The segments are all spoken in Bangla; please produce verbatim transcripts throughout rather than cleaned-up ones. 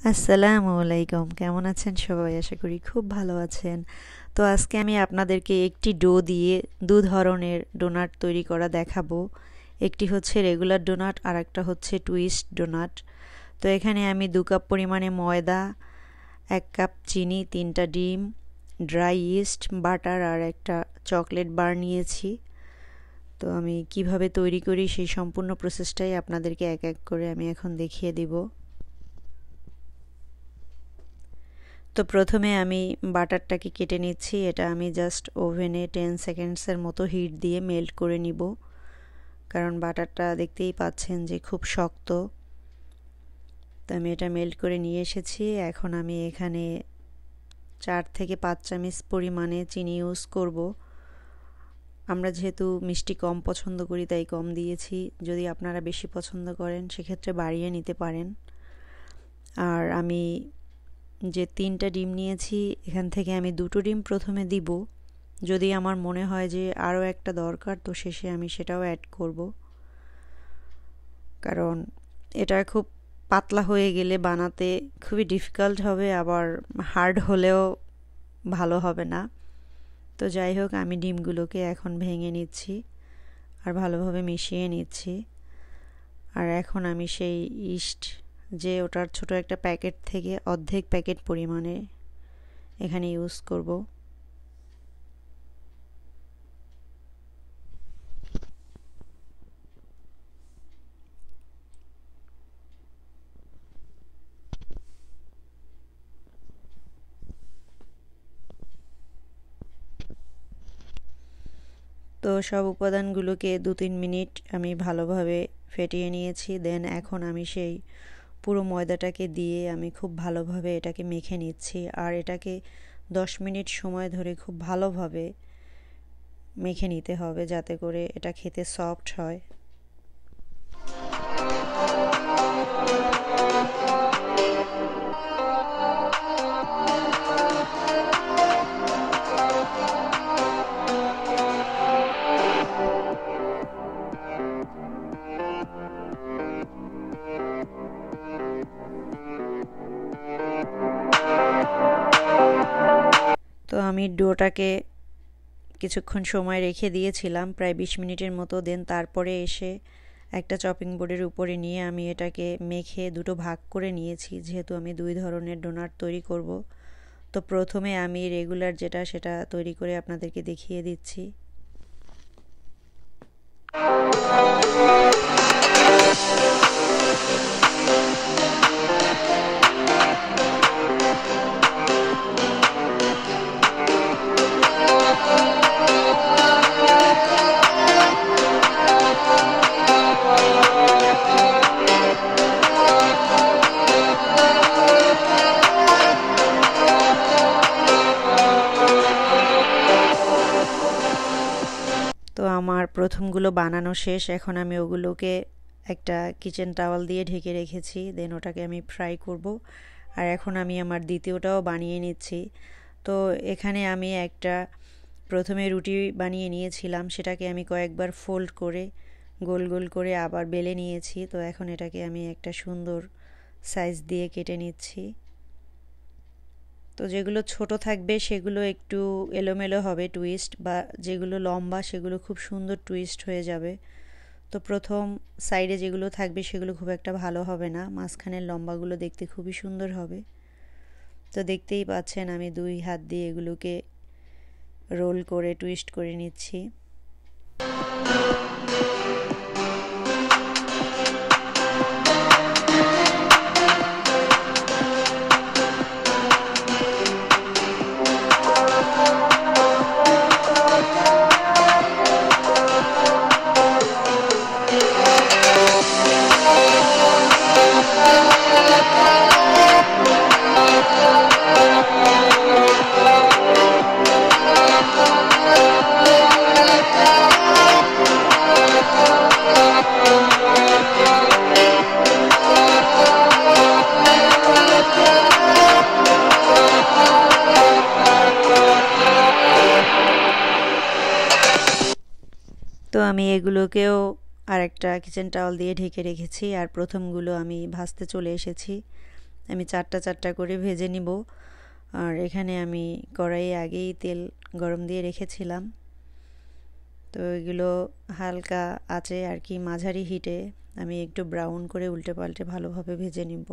আসসালামু আলাইকুম। কেমন আছেন সবাই? আশা করি খুব ভালো আছেন। তো আজকে আমি আপনাদেরকে একটি ডো দিয়ে দু ধরনের ডোনাট তৈরি করা দেখাবো। একটি হচ্ছে রেগুলার ডোনাট আর একটা হচ্ছে টুইস্ট ডোনাট। তো এখানে আমি দু কাপ পরিমাণে ময়দা, এক কাপ চিনি, তিনটা ডিম, ড্রাই ইস্ট, বাটার আর একটা চকলেট বার নিয়েছি। তো আমি কিভাবে তৈরি করি সেই সম্পূর্ণ প্রসেসটাই আপনাদেরকে এক এক করে আমি এখন দেখিয়ে দিব। তো প্রথমে আমি বাটারটাকে কেটে নিচ্ছি। এটা আমি জাস্ট ওভেনে টেন সেকেন্ডসের মতো হিট দিয়ে মেল্ট করে নিব, কারণ বাটারটা দেখতেই পাচ্ছেন যে খুব শক্ত। তো আমি এটা মেল্ট করে নিয়ে এসেছি। এখন আমি এখানে চার থেকে পাঁচ চামচ পরিমাণে চিনি ইউজ করব। আমরা যেহেতু মিষ্টি কম পছন্দ করি তাই কম দিয়েছি। যদি আপনারা বেশি পছন্দ করেন সেক্ষেত্রে বাড়িয়ে নিতে পারেন। আর আমি যে তিনটা ডিম নিয়েছি এখান থেকে আমি দুটো ডিম প্রথমে দিব। যদি আমার মনে হয় যে আরও একটা দরকার তো শেষে আমি সেটাও অ্যাড করব, কারণ এটা খুব পাতলা হয়ে গেলে বানাতে খুবই ডিফিকাল্ট হবে, আবার হার্ড হলেও ভালো হবে না। তো যাই হোক, আমি ডিমগুলোকে এখন ভেঙে নিচ্ছি আর ভালোভাবে মিশিয়ে নিচ্ছি। আর এখন আমি সেই ইস্ট যে ওটার ছোট একটা প্যাকেট থেকে অর্ধেক প্যাকেট পরিমাণে এখানে ইউজ করব। তো সব উপাদানগুলোকে দু তিন মিনিট আমি ভালোভাবে ফেটিয়ে নিয়েছি। দেন এখন আমি সেই পুরো ময়দাটাকে দিয়ে আমি খুব ভালোভাবে এটাকে মেখে নিচ্ছি। আর এটাকে দশ মিনিট সময় ধরে খুব ভালোভাবে মেখে নিতে হবে, যাতে করে এটা খেতে সফট হয়। তো আমি ডোটাকে কিছুক্ষণ সময় রেখে দিয়েছিলাম, প্রায় বিশ মিনিটের মতো। দেন তারপরে এসে একটা চপিং বোর্ডের উপরে নিয়ে আমি এটাকে মেখে দুটো ভাগ করে নিয়েছি, যেহেতু আমি দুই ধরনের ডোনাট তৈরি করব। তো প্রথমে আমি রেগুলার যেটা সেটা তৈরি করে আপনাদেরকে দেখিয়ে দিচ্ছি। তো আমার প্রথমগুলো বানানো শেষ। এখন আমি ওগুলোকে একটা কিচেন টাওয়াল দিয়ে ঢেকে রেখেছি। দেন ওটাকে আমি ফ্রাই করব। আর এখন আমি আমার দ্বিতীয়টাও বানিয়ে নিচ্ছি। তো এখানে আমি একটা প্রথমে রুটি বানিয়ে নিয়েছিলাম, সেটাকে আমি কয়েকবার ফোল্ড করে গোল গোল করে আবার বেলে নিয়েছি। তো এখন এটাকে আমি একটা সুন্দর সাইজ দিয়ে কেটে নিচ্ছি। তো যেগুলো ছোট থাকবে সেগুলো একটু এলোমেলো হবে টুইস্ট, বা যেগুলো লম্বা সেগুলো খুব সুন্দর টুইস্ট হয়ে যাবে। তো প্রথম সাইডে যেগুলো থাকবে সেগুলো খুব একটা ভালো হবে না, মাঝখানের লম্বাগুলো দেখতে খুবই সুন্দর হবে। তো দেখতেই পাচ্ছেন আমি দুই হাত দিয়ে এগুলোকে রোল করে টুইস্ট করে নিচ্ছি। তো আমি এগুলোকেও আর একটা কিচেন টাওয়াল দিয়ে ঢেকে রেখেছি। আর প্রথমগুলো আমি ভাজতে চলে এসেছি। আমি চারটা চারটা করে ভেজে নিব। আর এখানে আমি কড়াইয়ে আগেই তেল গরম দিয়ে রেখেছিলাম, তো এগুলো হালকা আঁচে আর কি মাঝারি হিটে আমি একটু ব্রাউন করে উল্টে পাল্টে ভালোভাবে ভেজে নিব।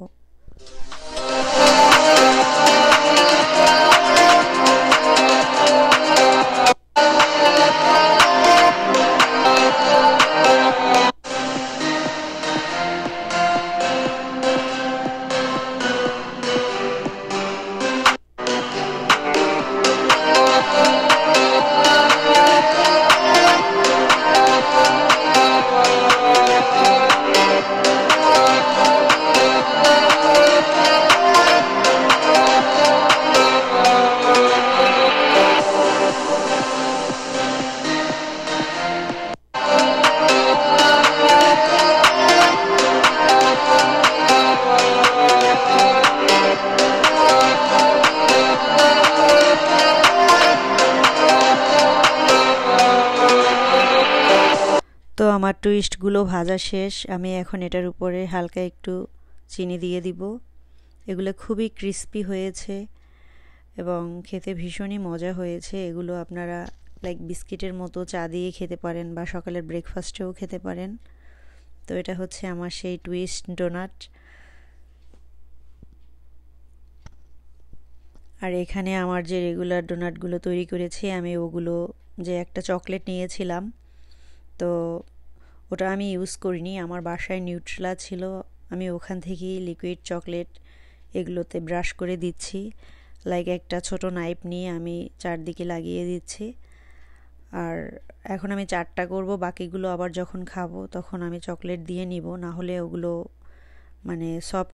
তো আমার টুইস্টগুলো ভাজা শেষ। আমি এখন এটার উপরে হালকা একটু চিনি দিয়ে দিব। এগুলো খুবই ক্রিস্পি হয়েছে এবং খেতে ভীষণই মজা হয়েছে। এগুলো আপনারা লাইক বিস্কিটের মতো চা দিয়ে খেতে পারেন বা সকালের ব্রেকফাস্টেও খেতে পারেন। তো এটা হচ্ছে আমার সেই টুইস্ট ডোনাট। আর এখানে আমার যে রেগুলার ডোনাটগুলো তৈরি করেছি আমি ওগুলো যে একটা চকলেট নিয়েছিলাম, তো ওটা আমি ইউজ করিনি, আমার বাসায় নিউট্রেলা ছিল, আমি ওখান থেকেই লিকুইড চকলেট এগুলোতে ব্রাশ করে দিচ্ছি। লাইক একটা ছোট নাইফ নিয়ে আমি চারদিকে লাগিয়ে দিচ্ছি। আর এখন আমি চারটা করব, বাকিগুলো আবার যখন খাবো তখন আমি চকলেট দিয়ে নিব, না হলে ওগুলো মানে সফট